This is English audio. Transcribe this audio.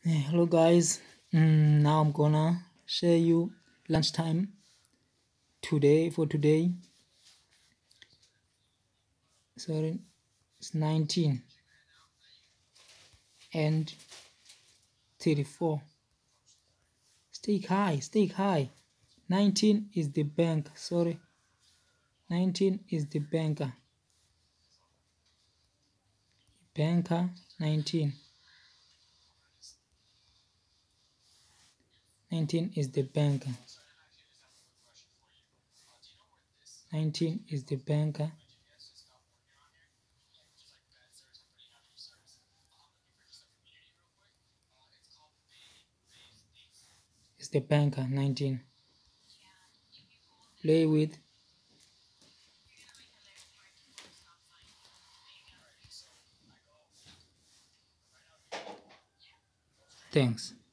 Hello guys, now I'm gonna share you lunchtime today. Sorry, it's 19 and 34. Stake high. 19 is the bank. Sorry, 19 is the banker. 19. 19 is the banker. 19 is the banker. Is the banker. 19. Play with. Thanks.